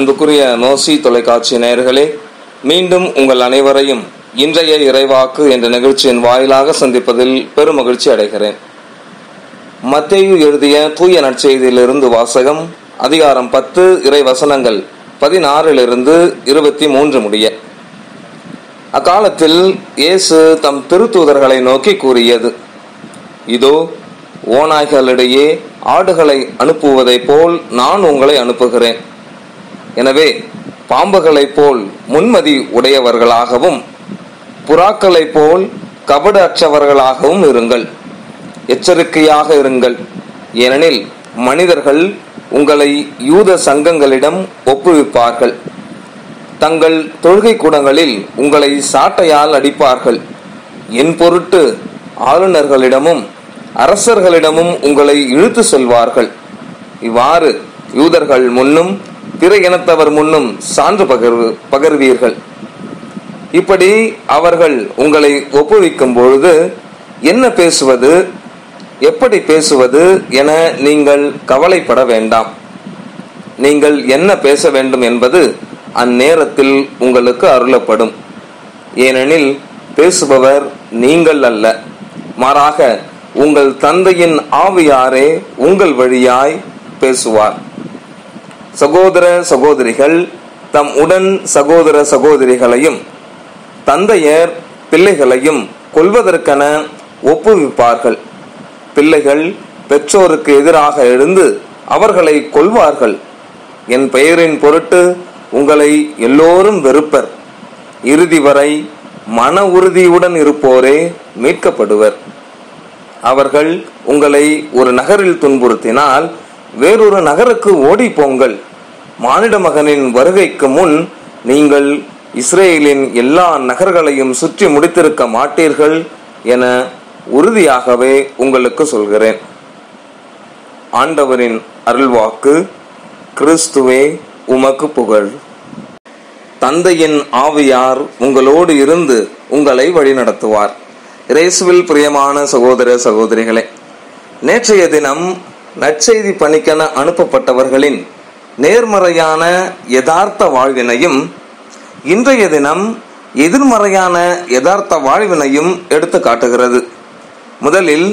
அன்புக்குரிய நோசி தொலைக்காட்சி நேயர்களே, மீண்டும் உங்கள் அனைவரையும் இன்றைய இறைவாக்கு என்ற நிகழ்ச்சியின் வாயிலாக சந்திப்பதில் பெருமகிழ்ச்சி அடைகிறேன். மத்தேயு எழுதிய தூய நற்செய்தியிலிருந்து வாசகம். அதிகாரம் 10, இறை வசனங்கள் 16 23 முடிய. அக்காலத்தில் இயேசு தம் திருத்தூதர்களை நோக்கி கூறியது: இதோ, ஓநாய்களிடையே ஆடுகளை அனுப்புவதைப் போல் நான் உங்களை அனுப்புகிறேன். எனவே பாம்புகளைப் போல் முன்மதி உடையவர்களாகவும் புறாக்களைப் போல் கபடு அற்றவர்களாகவும் இருங்கள். எச்சரிக்கையாக இருங்கள். ஏனெனில் மனிதர்கள் உங்களை யூத சங்கங்களிடம் ஒப்புவிப்பார்கள். தங்கள் தொழுகை கூடங்களில் உங்களை சாட்டையால் அடிப்பார்கள். என் பொருட்டு ஆளுநர்களிடமும் அரசர்களிடமும் உங்களை இழுத்து செல்வார்கள். இவ்வாறு யூதர்கள் முன்னும் பிற இனத்தவர் முன்னும் சான்று பகர்வீர்கள். இப்படி அவர்கள் உங்களை ஒப்புவிக்கும் பொழுது என்ன பேசுவது, எப்படி பேசுவது என நீங்கள் கவலைப்பட வேண்டாம். நீங்கள் என்ன பேச வேண்டும் என்பது அந்நேரத்தில் உங்களுக்கு அருளப்படும். ஏனெனில் பேசுபவர் நீங்கள் அல்ல, மாறாக உங்கள் தந்தையின் ஆவியாரே உங்கள் வழியாய் பேசுவார். சகோதர சகோதரிகள் தம் உடன் சகோதர சகோதரிகளையும் தந்தையர் பிள்ளைகளையும் கொல்வதற்கென ஒப்புவிப்பார்கள். பிள்ளைகள் பெற்றோருக்கு எதிராக எழுந்து அவர்களை கொல்வார்கள். என் பெயரின் பொருட்டு உங்களை எல்லோரும் வெறுப்பர். இறுதி வரை மன உறுதியுடன் இருப்போரே மீட்கப்படுவர். அவர்கள் உங்களை ஒரு நகரில் துன்புறுத்தினால் வேறொரு நகருக்கு ஓடி போங்கள். மானிட மகனின் வருகைக்கு முன் நீங்கள் இஸ்ரேலின் எல்லா நகர்களையும் சுற்றி முடித்திருக்க மாட்டீர்கள் என உறுதியாகவே உங்களுக்கு சொல்கிறேன். ஆண்டவரின் அருள்வாக்கு. கிறிஸ்துவே உமக்கு புகழ். தந்தையின் ஆவியார் உங்களோடு இருந்து உங்களை வழிநடத்துவார். இயேசுவில் பிரியமான சகோதர சகோதரிகளே, நேற்றைய தினம் நற்செய்தி பணிக்கென அனுப்பப்பட்டவர்களின் நேர்மறையான யதார்த்த வாழ்வினையும் இன்றைய தினம் எதிர்மறையான யதார்த்த வாழ்வினையும் எடுத்து காட்டுகிறது. முதலில்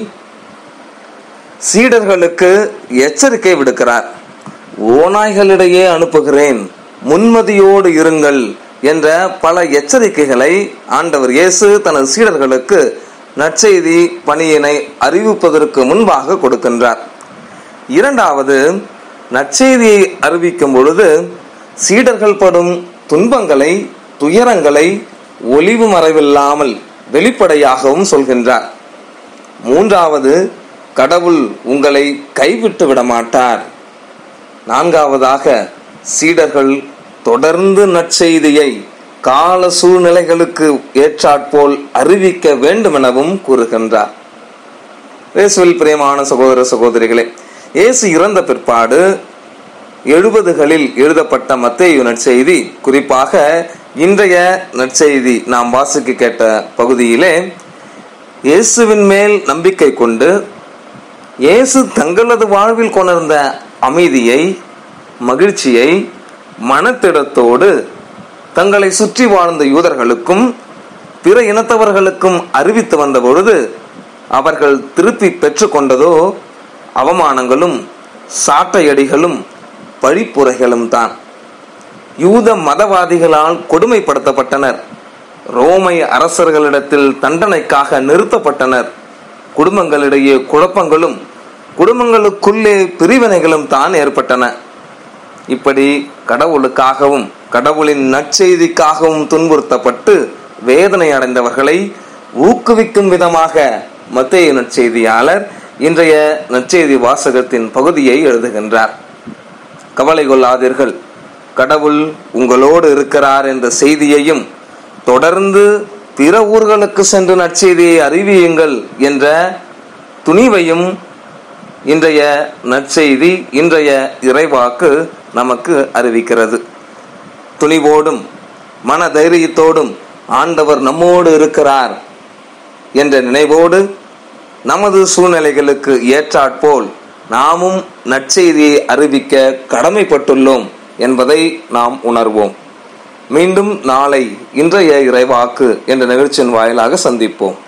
சீடர்களுக்கு எச்சரிக்கை விடுக்கிறார். ஓநாய்களிடையே அனுப்புகிறேன், முன்மதியோடு இருங்கள் என்ற பல எச்சரிக்கைகளை ஆண்டவர் இயேசு தனது சீடர்களுக்கு நற்செய்தி பணியினை அறிவிப்பதற்கு முன்பாக கொடுக்கின்றார். இரண்டாவது, நற்செய்தியை அறிவிக்கும் பொழுது சீடர்கள் படும் துன்பங்களை, துயரங்களை ஒளிவு மறைவில்லாமல் வெளிப்படையாகவும் சொல்கின்றார். மூன்றாவது, கடவுள் உங்களை கைவிட்டு விட மாட்டார். நான்காவதாக, சீடர்கள் தொடர்ந்து நற்செய்தியை கால சூழ்நிலைகளுக்கு ஏற்றாற்போல் அறிவிக்க வேண்டும் எனவும் கூறுகின்றார். இயேசுவில் பிரியமான சகோதர சகோதரிகளே, இயேசு இறந்த பிற்பாடு 70களில் எழுதப்பட்ட மத்தேயு நற்செய்தி, குறிப்பாக இன்றைய நற்செய்தி நாம் வாசிக்க கேட்ட பகுதியிலே இயேசுவின் மேல் நம்பிக்கை கொண்டு இயேசு தங்களது வாழ்வில் கொணர்ந்த அமைதியை, மகிழ்ச்சியை மனத்திடத்தோடு தங்களை சுற்றி வாழ்ந்த யூதர்களுக்கும் பிற இனத்தவர்களுக்கும் அறிவித்து வந்த பொழுது அவர்கள் திருப்பி பெற்று கொண்டதோ அவமானங்களும் சாட்டையடிகளும் பழிப்புரைகளும் தான். யூத மதவாதிகளால் கொடுமைப்படுத்தப்பட்டனர். ரோமை அரசர்களிடத்தில் தண்டனைக்காக நிறுத்தப்பட்டனர். குடும்பங்களிடையே குழப்பங்களும் குடும்பங்களுக்குள்ளே பிரிவினைகளும் தான் ஏற்பட்டன. இப்படி கடவுளுக்காகவும் கடவுளின் நற்செய்திக்காகவும் துன்புறுத்தப்பட்டு வேதனை அடைந்தவர்களை ஊக்குவிக்கும் விதமாக மத்தேயு நற்செய்தியாளர் இன்றைய நற்செய்தி வாசகத்தின் பகுதியை எழுதுகின்றார். கவலை கொள்ளாதீர்கள், கடவுள் உங்களோடு இருக்கிறார் என்ற செய்தியையும் தொடர்ந்து பிற ஊர்களுக்கு சென்று நற்செய்தியை அறிவியுங்கள் என்ற துணிவையும் இன்றைய நற்செய்தி, இன்றைய இறைவாக்கு நமக்கு அறிவிக்கிறது. துணிவோடும் மன தைரியத்தோடும் ஆண்டவர் நம்மோடு இருக்கிறார் என்ற நினைவோடு நமது சூழ்நிலைகளுக்கு ஏற்றாற்போல் நாமும் நற்செய்தியை அறிவிக்க கடமைப்பட்டுள்ளோம் என்பதை நாம் உணர்வோம். மீண்டும் நாளை இன்றைய இறைவாக்கு என்ற நிகழ்ச்சியின் வாயிலாக சந்திப்போம்.